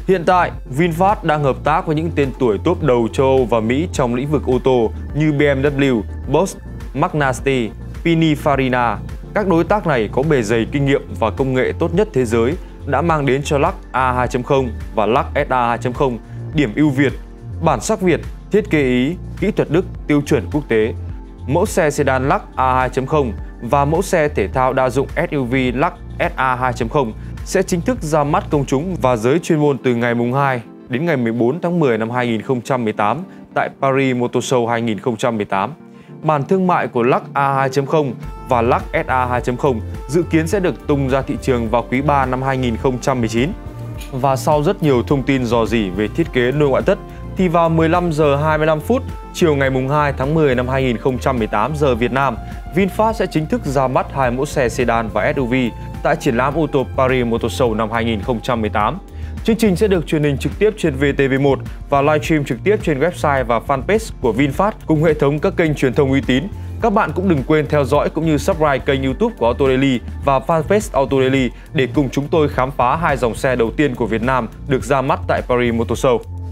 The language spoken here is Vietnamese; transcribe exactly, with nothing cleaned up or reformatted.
Hiện tại, VinFast đang hợp tác với những tên tuổi top đầu châu Âu và Mỹ trong lĩnh vực ô tô như bê em vê, Bosch, Magnasty, Pininfarina. Các đối tác này có bề dày kinh nghiệm và công nghệ tốt nhất thế giới đã mang đến cho Lux A hai chấm không và Lux ét a hai chấm không điểm ưu việt, bản sắc Việt, thiết kế Ý, kỹ thuật Đức tiêu chuẩn quốc tế. Mẫu xe sedan Lux A hai chấm không và mẫu xe thể thao đa dụng ét u vê Lux ét a hai chấm không sẽ chính thức ra mắt công chúng và giới chuyên môn từ ngày mùng hai đến ngày mười bốn tháng mười năm hai nghìn không trăm mười tám tại Paris Motor Show hai nghìn không trăm mười tám. Bản thương mại của Lux A hai chấm không và Lux ét a hai chấm không dự kiến sẽ được tung ra thị trường vào quý ba năm hai nghìn không trăm mười chín. Và sau rất nhiều thông tin rò rỉ về thiết kế nội ngoại thất thì vào mười lăm giờ hai mươi lăm phút chiều ngày mùng hai tháng mười năm hai nghìn không trăm mười tám giờ Việt Nam, VinFast sẽ chính thức ra mắt hai mẫu xe sedan và ét u vê tại triển lãm ô tô Paris Motor Show năm hai nghìn không trăm mười tám. Chương trình sẽ được truyền hình trực tiếp trên vê tê vê một và livestream trực tiếp trên website và fanpage của VinFast cùng hệ thống các kênh truyền thông uy tín. Các bạn cũng đừng quên theo dõi cũng như subscribe kênh YouTube của Auto Daily và fanpage Auto Daily để cùng chúng tôi khám phá hai dòng xe đầu tiên của Việt Nam được ra mắt tại Paris Motor Show.